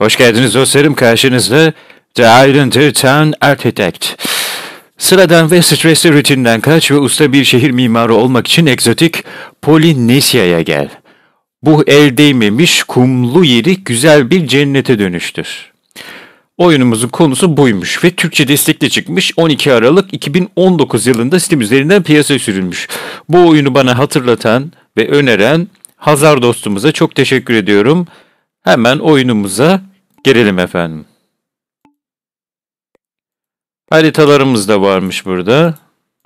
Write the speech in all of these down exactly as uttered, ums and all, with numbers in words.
Hoş geldiniz dostlarım, karşınızda The Islander Town Architect. Sıradan ve stresli rutinden kaç ve usta bir şehir mimarı olmak için egzotik Polinesya'ya gel. Bu el değmemiş kumlu yeri güzel bir cennete dönüştür. Oyunumuzun konusu buymuş ve Türkçe destekli çıkmış. on iki Aralık iki bin on dokuz yılında Steam üzerinden piyasaya sürülmüş. Bu oyunu bana hatırlatan ve öneren Hazar dostumuza çok teşekkür ediyorum. Hemen oyunumuza girelim efendim. Haritalarımız da varmış burada.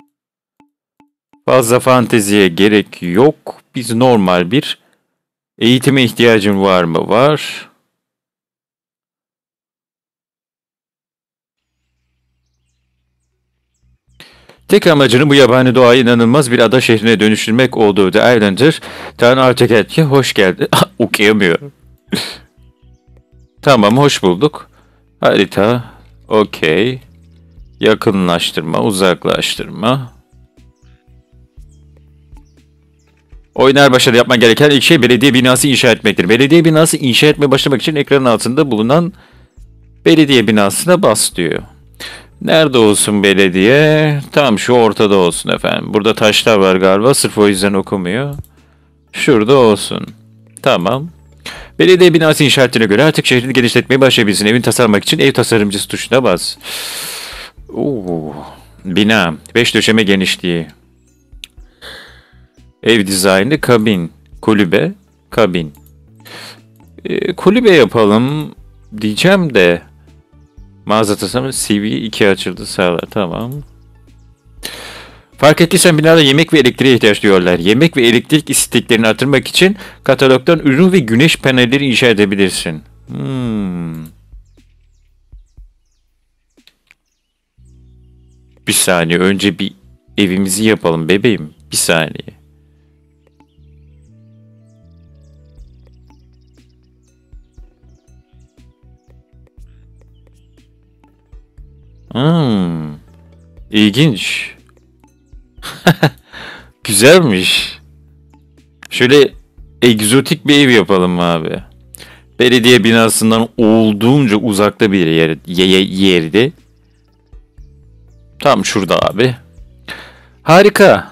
Fazla fanteziye gerek yok. Biz normal bir eğitime ihtiyacın var mı? Var. Tek amacını bu yabani doğayı inanılmaz bir ada şehrine dönüştürmek olduğu The Islander Town Architect'e hoş geldin. Okuyamıyorum. Tamam, hoş bulduk. Harita. Okey. Yakınlaştırma, uzaklaştırma. Oynar başarılı yapman gereken ilk şey belediye binası inşa etmektir. Belediye binası inşa etmeye başlamak için ekranın altında bulunan belediye binasına bas diyor. Nerede olsun belediye? Tam şu ortada olsun efendim. Burada taşlar var galiba. Sırf o yüzden okumuyor. Şurada olsun. Tamam. Belediye binası inşaatine göre artık şehrini genişletmeye başlayabilirsin. Evin tasarlamak için ev tasarımcısı tuşuna bas. Oo, bina. beş döşeme genişliği. Ev dizaynı kabin. Kulübe. Kabin. Ee, kulübe yapalım diyeceğim de. Mağaza tasarımı C V iki açıldı sağlar. Tamam. Fark ettiysen binada yemek ve elektriğe ihtiyaç duyuyorlar. Yemek ve elektrik isteklerini artırmak için katalogdan ürün ve güneş panelleri inşa edebilirsin. Hmm. Bir saniye, önce bir evimizi yapalım bebeğim. Bir saniye. Hmm. İlginç. Güzelmiş. Şöyle egzotik bir ev yapalım abi. Belediye binasından olduğunca uzakta bir yer, ye, yerde. Tam şurada abi. Harika.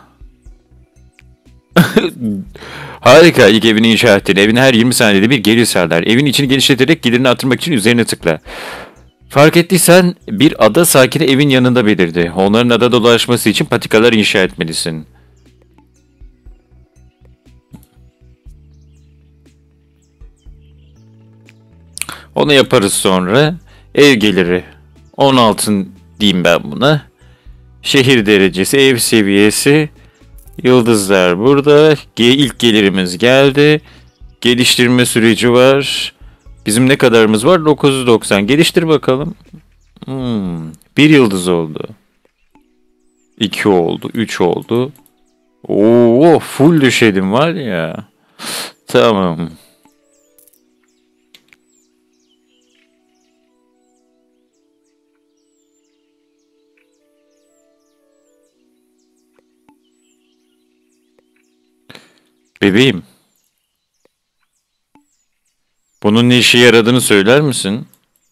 Harika. İlk evini inşa ettin. Evine her yirmi saniyede bir gelir sağlar. Evin içini genişleterek gelirini artırmak için üzerine tıkla. Fark ettiysen bir ada sakini evin yanında belirdi. Onların ada dolaşması için patikalar inşa etmelisin. Onu yaparız sonra. Ev geliri. on altı diyeyim ben buna. Şehir derecesi, ev seviyesi. Yıldızlar burada. İlk gelirimiz geldi. Geliştirme süreci var. Bizim ne kadarımız var? dokuz yüz doksan. Geliştir bakalım. Hmm, bir yıldız oldu. iki oldu. üç oldu. Oo, full düşelim var ya. Tamam. Bebeğim. Bunun ne işe yaradığını söyler misin?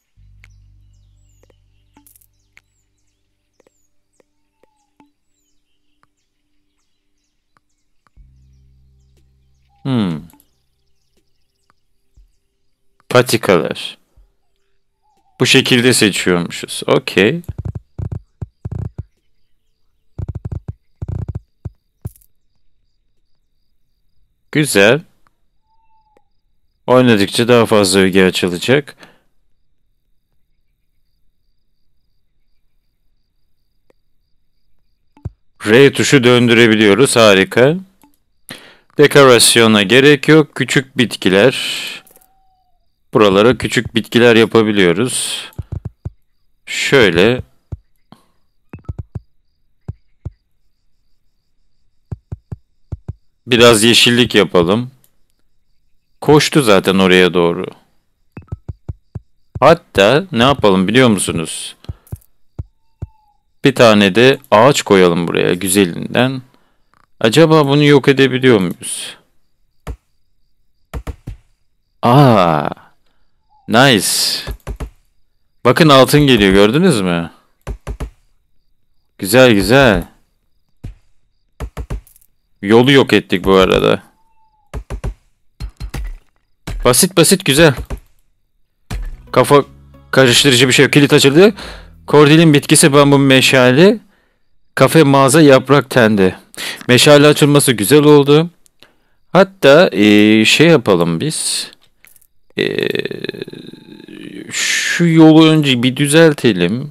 Hmm. Patikalar. Bu şekilde seçiyormuşuz. Okey. Güzel. Oynadıkça daha fazla öge açılacak. R tuşu döndürebiliyoruz. Harika. Dekorasyona gerek yok. Küçük bitkiler. Buralara küçük bitkiler yapabiliyoruz. Şöyle. Biraz yeşillik yapalım. Koştu zaten oraya doğru. Hatta ne yapalım biliyor musunuz? Bir tane de ağaç koyalım buraya güzelinden. Acaba bunu yok edebiliyor muyuz? Aa, Nice. Bakın altın geliyor, gördünüz mü? Güzel güzel. Yolu yok ettik bu arada. Basit basit güzel. Kafa karıştırıcı bir şey yok. Kilit açıldı. Kordilin bitkisi bambu meşale. Kafe mağaza yaprak tendi. Meşale açılması güzel oldu. Hatta eee, şey yapalım biz. Eee, şu yolu önce bir düzeltelim.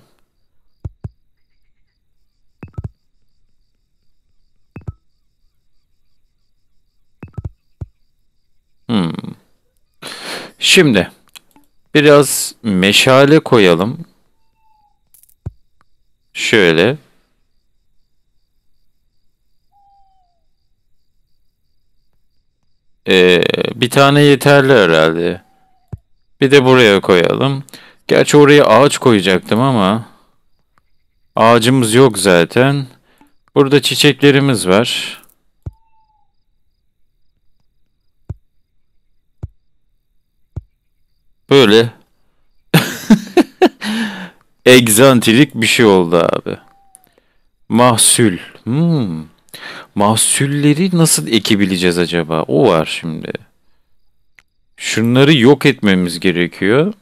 Hmm. Şimdi biraz meşale koyalım. Şöyle. Eee, bir tane yeterli herhalde. Bir de buraya koyalım. Gerçi oraya ağaç koyacaktım ama ağacımız yok zaten. Burada çiçeklerimiz var. Böyle egzantrik bir şey oldu abi. Mahsul. Hmm. Mahsulleri nasıl ekebileceğiz acaba? O var şimdi. Şunları yok etmemiz gerekiyor.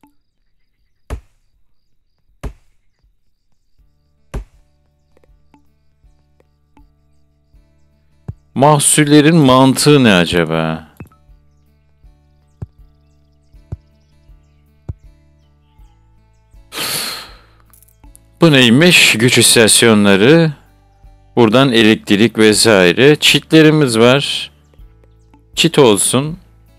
Mahsullerin mantığı ne acaba? Bu neymiş? Güç istasyonları. Buradan elektrik vesaire. Çitlerimiz var. Çit olsun.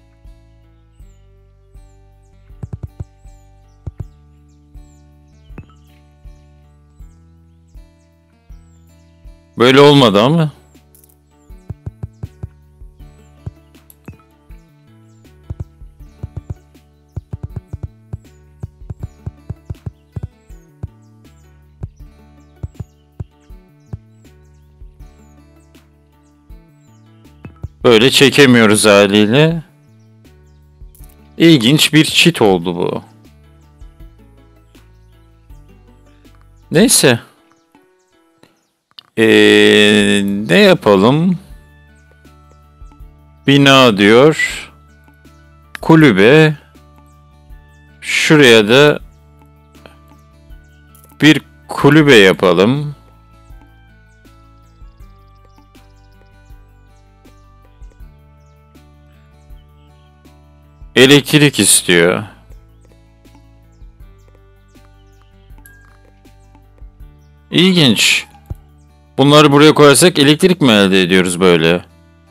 Böyle olmadı ama. Böyle çekemiyoruz haliyle. İlginç bir çit oldu bu. Neyse. Ee, ne yapalım? Bina diyor. Kulübe. Şuraya da bir kulübe yapalım. Elektrik istiyor. İlginç. Bunları buraya koyarsak elektrik mi elde ediyoruz böyle?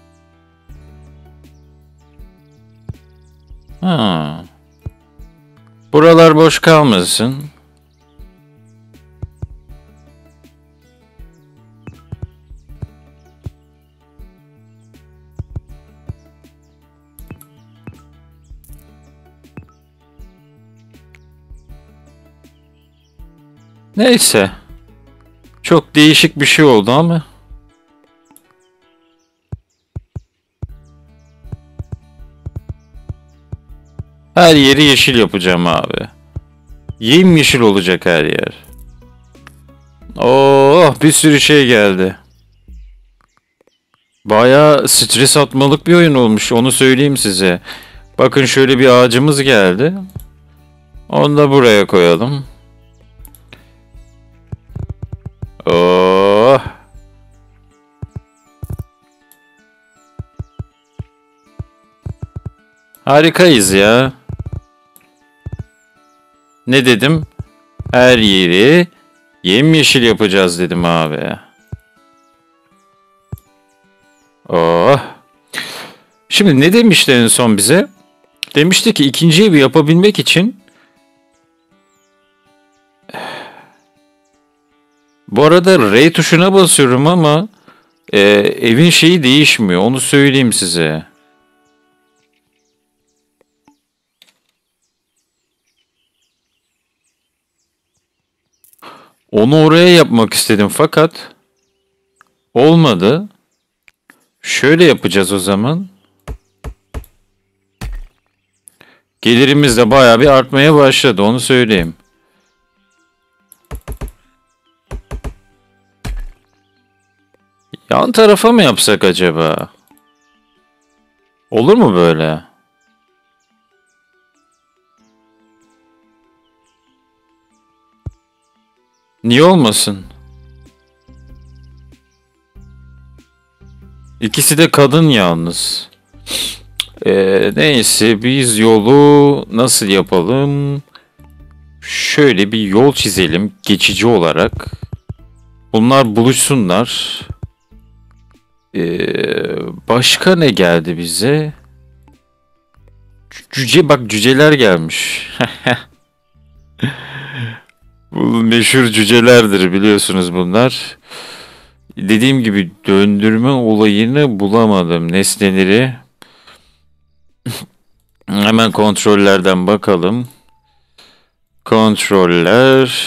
Ha. Buralar boş kalmasın. Neyse. Çok değişik bir şey oldu ama. Her yeri yeşil yapacağım abi. Yemyeşil olacak her yer. Oh, bir sürü şey geldi. Bayağı stres atmalık bir oyun olmuş, onu söyleyeyim size. Bakın şöyle bir ağacımız geldi. Onu da buraya koyalım. Oh. Harikayız ya. Ne dedim? Her yeri yemyeşil yapacağız dedim abi. Oh. Şimdi ne demişti en son bize? Demişti ki ikinci evi yapabilmek için bu arada R tuşuna basıyorum ama e, evin şeyi değişmiyor. Onu söyleyeyim size. Onu oraya yapmak istedim fakat olmadı. Şöyle yapacağız o zaman. Gelirimiz de bayağı bir artmaya başladı, onu söyleyeyim. Yan tarafa mı yapsak acaba? Olur mu böyle? Niye olmasın? İkisi de kadın yalnız. Ee, neyse, biz yolu nasıl yapalım? Şöyle bir yol çizelim geçici olarak. Bunlar buluşsunlar. Ee, başka ne geldi bize? Cüce, bak cüceler gelmiş. Bu meşhur cücelerdir, biliyorsunuz bunlar. Dediğim gibi döndürme olayını bulamadım, nesneleri. Hemen kontrollerden bakalım. Kontroller.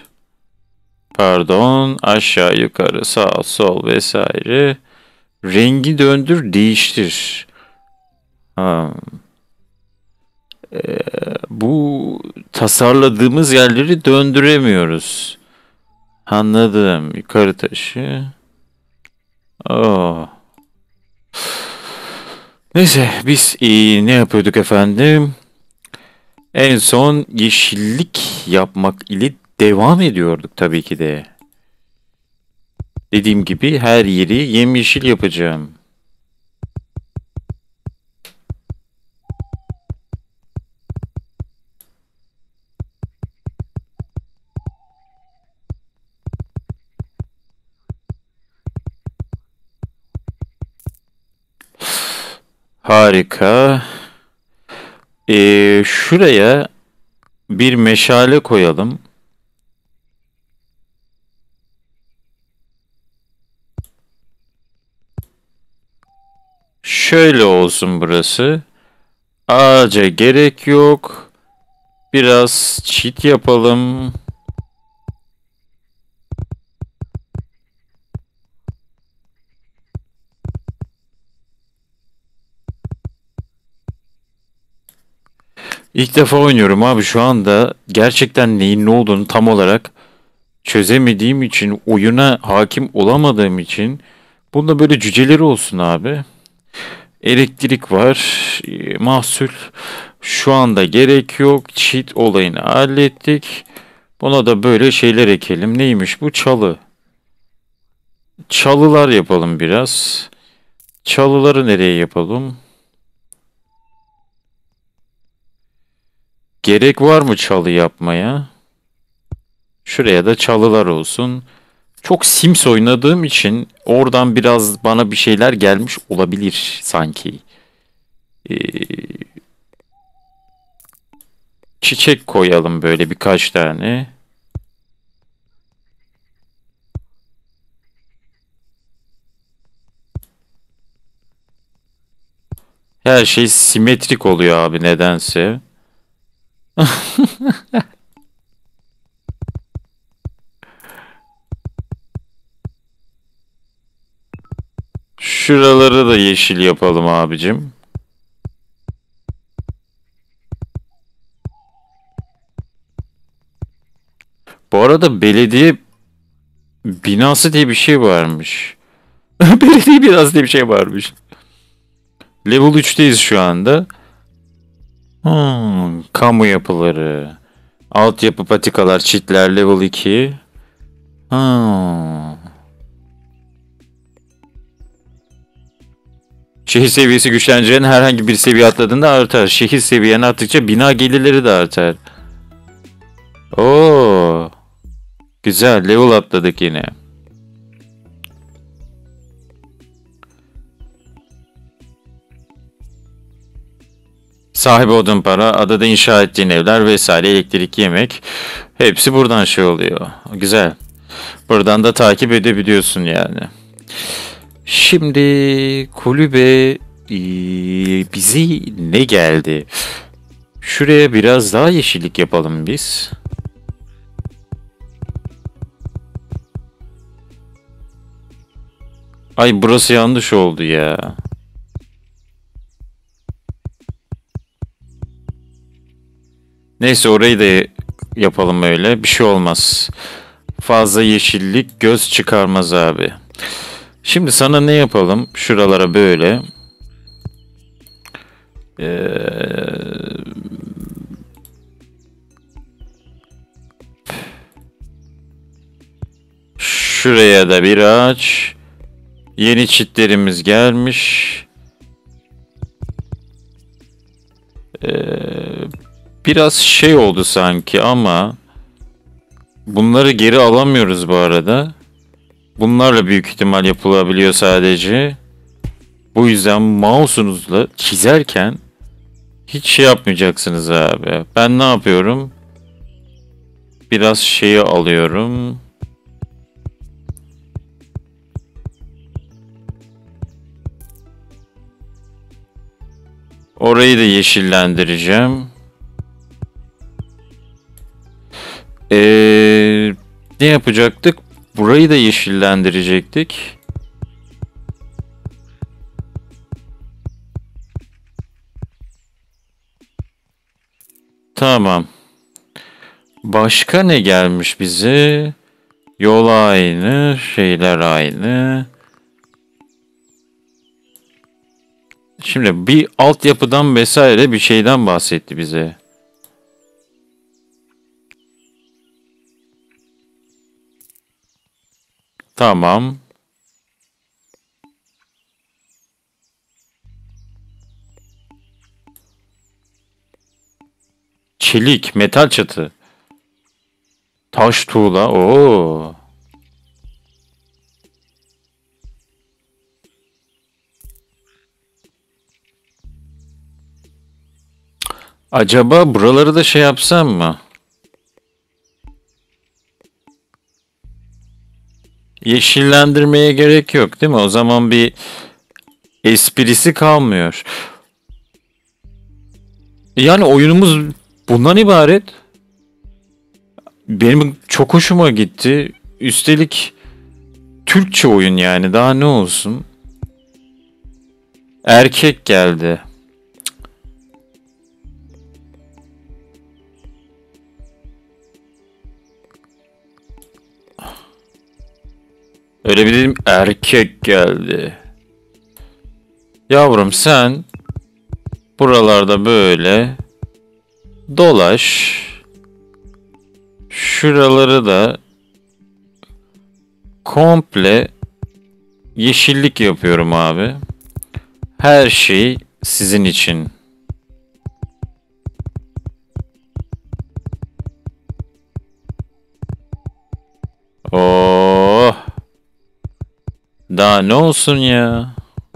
Pardon, aşağı yukarı sağ sol vesaire. Rengi döndür, değiştir. Ha. Ee, bu tasarladığımız yerleri döndüremiyoruz. Anladım. Yukarı taşı. Oh. Neyse, biz e, ne yapıyorduk efendim? En son yeşillik yapmak ile devam ediyorduk tabii ki de. Dediğim gibi her yeri yemyeşil yapacağım. Harika. Ee, şuraya bir meşale koyalım. Şöyle olsun burası. Ağaca gerek yok. Biraz çit yapalım. İlk defa oynuyorum abi, şu anda gerçekten neyin ne olduğunu tam olarak çözemediğim için, oyuna hakim olamadığım için. Bunda böyle cüceleri olsun abi. Elektrik var, e, mahsul şu anda gerek yok. Cheat olayını hallettik. Buna da böyle şeyler ekelim. Neymiş bu? Çalı. Çalılar yapalım biraz. Çalıları nereye yapalım? Gerek var mı çalı yapmaya? Şuraya da çalılar olsun. Çok Sims oynadığım için oradan biraz bana bir şeyler gelmiş olabilir sanki. Ee, çiçek koyalım böyle birkaç tane. Her şey simetrik oluyor abi nedense. Şuraları da yeşil yapalım abicim. Bu arada belediye binası diye bir şey varmış. Belediye binası diye bir şey varmış. Level üçteyiz şu anda. Hmm, kamu yapıları. Altyapı patikalar, çitler level iki. Hmm. Şehir seviyesi güçleneceğin herhangi bir seviye atladığında artar. Şehir seviyen arttıkça bina gelirleri de artar. Oo. Güzel, level atladık yine. Sahibi odun para, adada inşa ettiğin evler vesaire, elektrik, yemek. Hepsi buradan şey oluyor. Güzel. Buradan da takip edebiliyorsun yani. Şimdi kulübe ee, bize ne geldi? Şuraya biraz daha yeşillik yapalım biz. Ay, burası yanlış oldu ya. Neyse orayı da yapalım öyle. Bir şey olmaz. Fazla yeşillik göz çıkarmaz abi. Şimdi sana ne yapalım? Şuralara böyle. Ee, şuraya da bir ağaç. Yeni çitlerimiz gelmiş. Ee, biraz şey oldu sanki ama bunları geri alamıyoruz bu arada. Bunlarla büyük ihtimal yapılabiliyor sadece. Bu yüzden mouse'unuzla çizerken hiç şey yapmayacaksınız abi. Ben ne yapıyorum? Biraz şeyi alıyorum. Orayı da yeşillendireceğim. Ee, ne yapacaktık? Burayı da yeşillendirecektik. Tamam. Başka ne gelmiş bize? Yol aynı, şeyler aynı. Şimdi bir altyapıdan vesaire bir şeyden bahsetti bize. Tamam. Çelik, metal çatı. Taş tuğla. Oo. Acaba buraları da şey yapsam mı? Yeşillendirmeye gerek yok değil mi? O zaman bir esprisi kalmıyor. Yani oyunumuz bundan ibaret. Benim çok hoşuma gitti. Üstelik Türkçe oyun yani daha ne olsun. Erkek geldi. Öyle bir dedim erkek geldi. Yavrum sen buralarda böyle dolaş. Şuraları da komple yeşillik yapıyorum abi. Her şey sizin için. Oh. Daha ne olsun ya?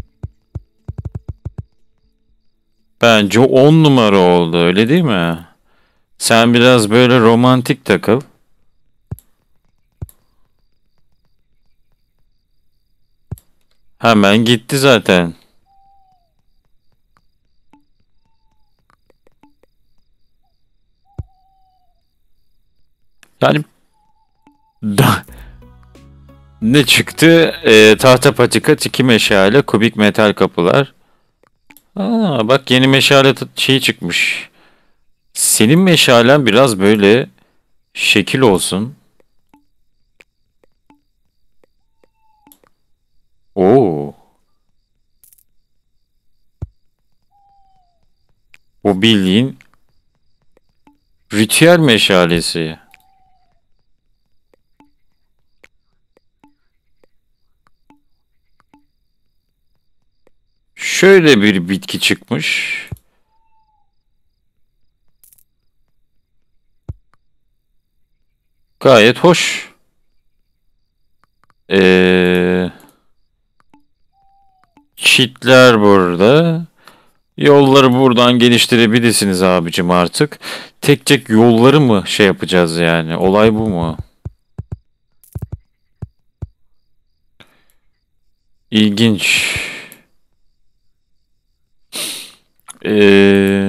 Bence on numara oldu öyle değil mi? Sen biraz böyle romantik takıl. Hemen gitti zaten. Yani da ne çıktı? Ee, tahta patika, tiki meşale, kubik metal kapılar. Aa, bak yeni meşale t- şey çıkmış. Senin meşalen biraz böyle şekil olsun. Oo, o bildiğin ritüel meşalesi. Şöyle bir bitki çıkmış. Gayet hoş. Ee, çitler burada. Yolları buradan geliştirebilirsiniz abicim artık. Tek tek yolları mı şey yapacağız yani? Olay bu mu? İlginç. Ee,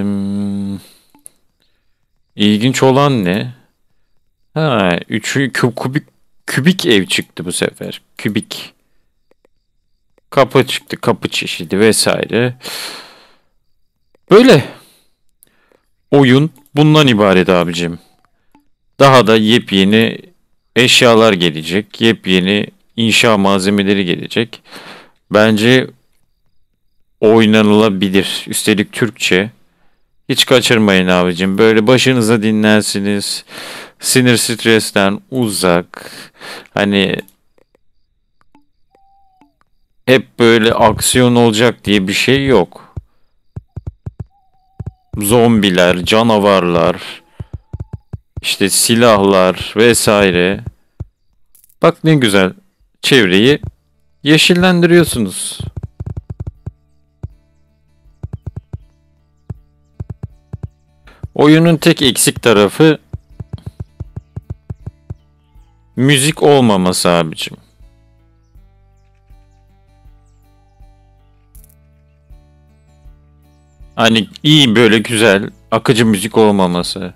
ilginç olan ne? Ha, üçü kü- kubik kübik ev çıktı bu sefer. Kübik. Kapı çıktı, kapı çeşidi vesaire. Böyle oyun bundan ibaret abicim. Daha da yepyeni eşyalar gelecek. Yepyeni inşa malzemeleri gelecek. Bence oynanılabilir. Üstelik Türkçe. Hiç kaçırmayın abicim. Böyle başınıza dinlersiniz. Sinir stresten uzak. Hani hep böyle aksiyon olacak diye bir şey yok. Zombiler, canavarlar, işte silahlar vesaire. Bak ne güzel. Çevreyi yeşillendiriyorsunuz. Oyunun tek eksik tarafı müzik olmaması abicim. Hani iyi böyle güzel akıcı müzik olmaması.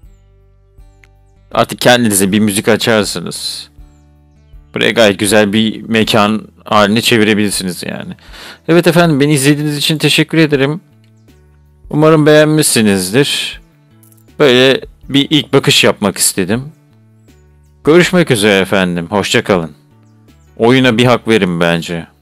Artık kendinize bir müzik açarsınız. Buraya gayet güzel bir mekan haline çevirebilirsiniz yani. Evet efendim, beni izlediğiniz için teşekkür ederim. Umarım beğenmişsinizdir. Böyle bir ilk bakış yapmak istedim. Görüşmek üzere efendim. Hoşça kalın. Oyuna bir hak verin bence.